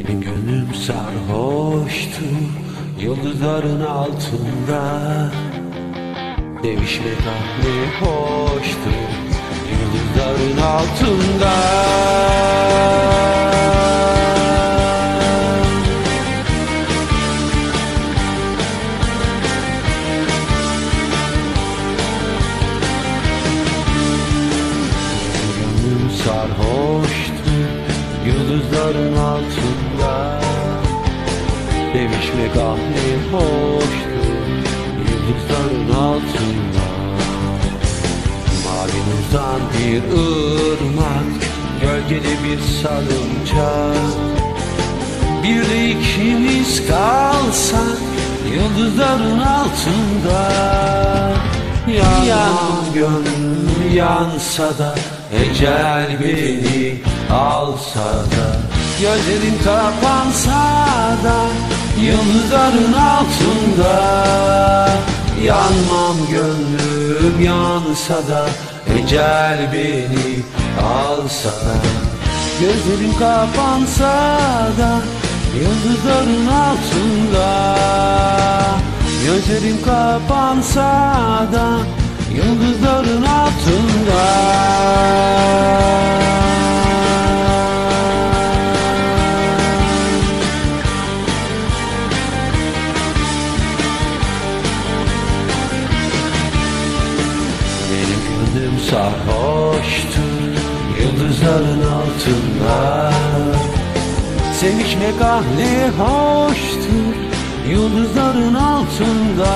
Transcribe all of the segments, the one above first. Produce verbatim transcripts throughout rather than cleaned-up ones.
Benim gönlüm sarhoştu yıldızların altında. Sevişmek ahli hoştu yıldızların altında. Gönlüm sarhoştu yıldızların altında. Sevişmek ahli hoştu yıldızların altında. Mavi nurdan bir ırmak, gölgede bir salıncak. Bir de ikimiz kalsak yıldızların altında. Yanmam gönlüm yansa da, ecel beni alsa da, gözlerim kapansa da yıldızların altında. Yanmam gönlüm yansa da, ecel beni alsa da, gözlerim kapansa da yıldızların altında. Gözlerim kapansa da yıldızların altında. Benim gönlüm sarhoştur yıldızların altında. Sevişmek ahli hoştur yıldızların altında.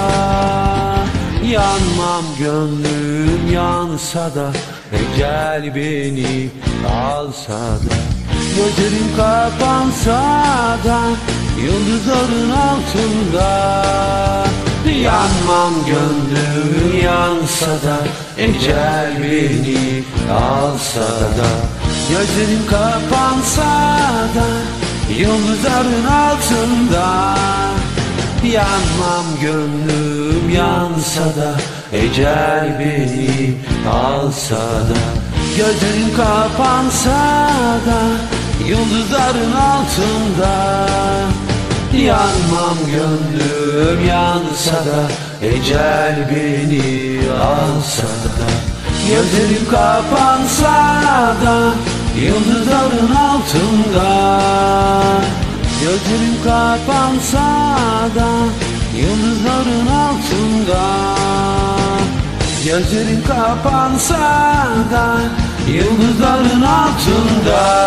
Yanmam gönlüm yansa da, ecel beni alsa da, gözlerim kapansa da yıldızların altında. Yanmam gönlüm yansa da, ecel beni alsa da, gözlerim kapansa da yıldızların altında. Yanmam gönlüm yansa da, ecel beni alsa da, gözlerim kapansa da yıldızların altında. Yanmam gönlüm yansa da, ecel beni alsa da, gözlerim kapansa da yıldızların altında. Gözlerim kapansa da yıldızların altında. Gözlerim kapansa da yıldızların altında.